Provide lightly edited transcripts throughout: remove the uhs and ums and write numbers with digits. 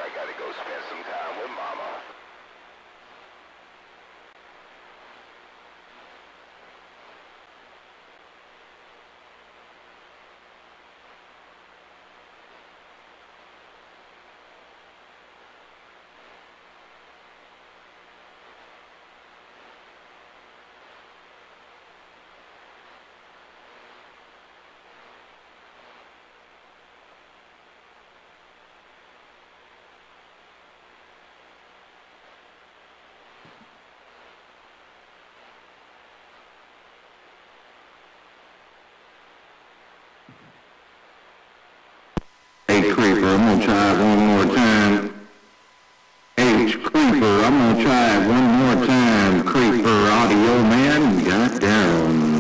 I gotta go spend some time with Mama. Hey, Creeper, I'm gonna try it one more time. H, Creeper, I'm gonna try it one more time. Creeper, audio man, got down.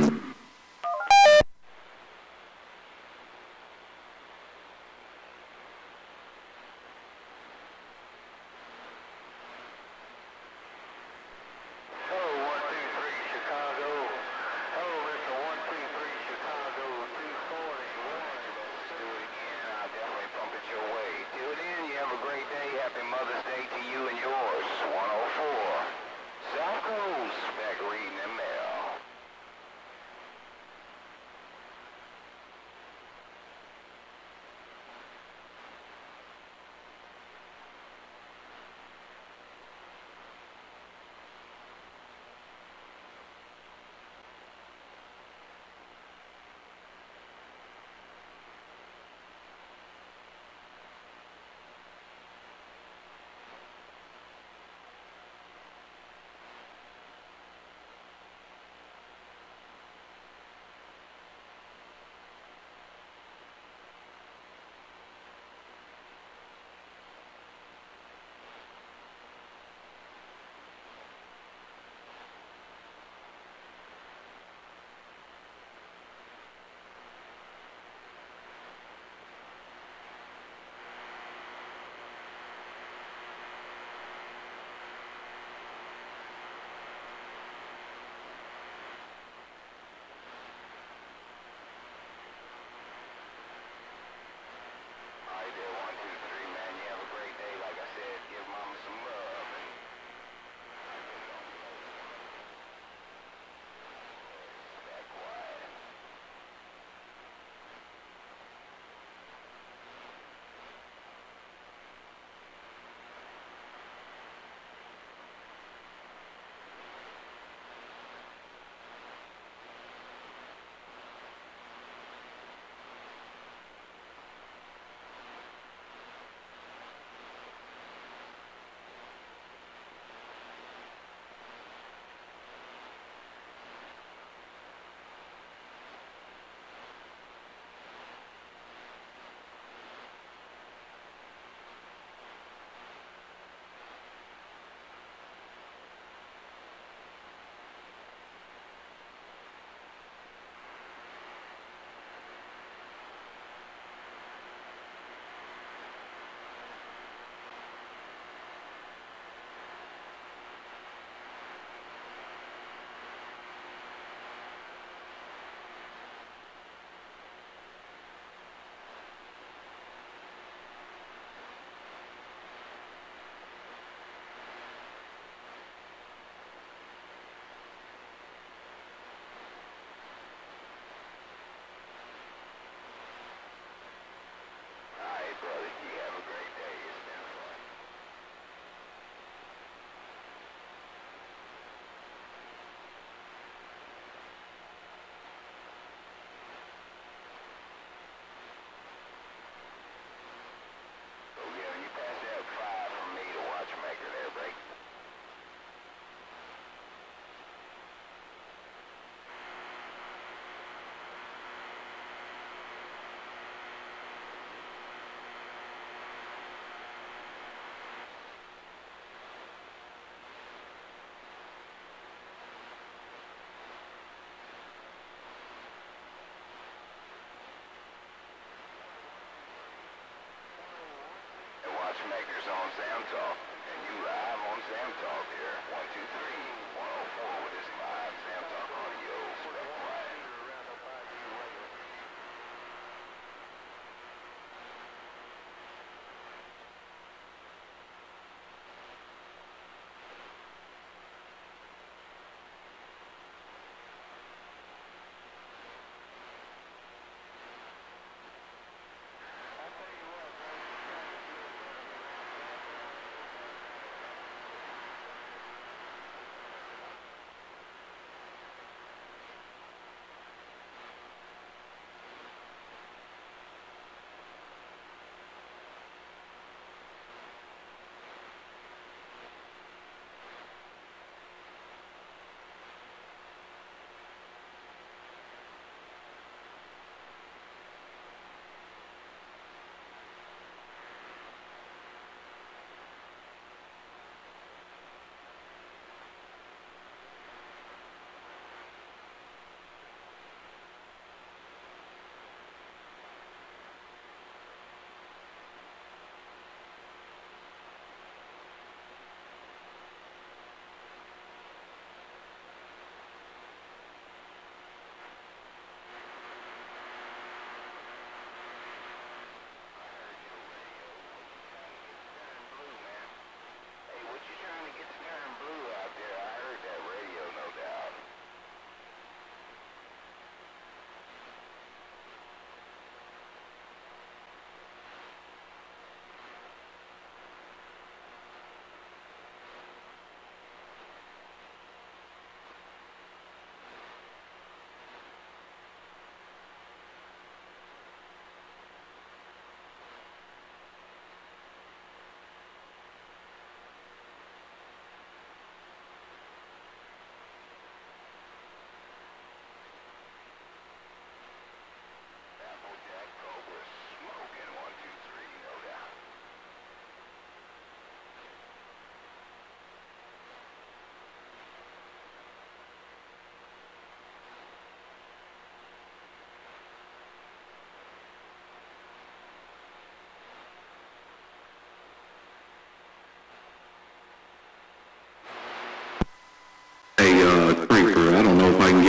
Watchmakers on Sam Talk, and you live on Sam Talk here. 123 104 with this live Sam Talk audio. Stuff quiet.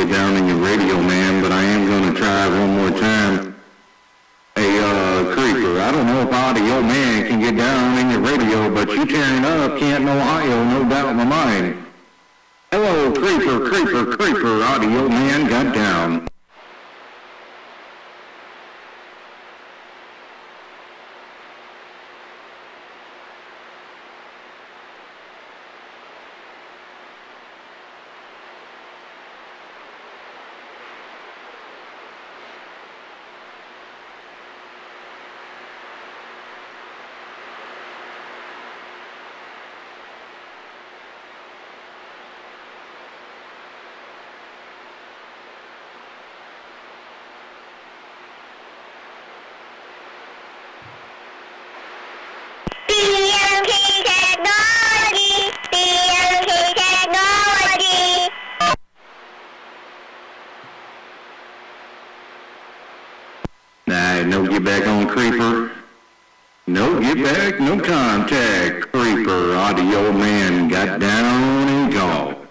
get down in your radio, man, but I am going to try one more time. Hey, Creeper, I don't know if Audio Man can get down in your radio, but you tearing up Canton, Ohio, no doubt in my mind. Hello, Creeper, Creeper, Creeper, Audio Man got down. No get back on Creeper. No get back, no contact. Creeper, Audio Man got down and gone.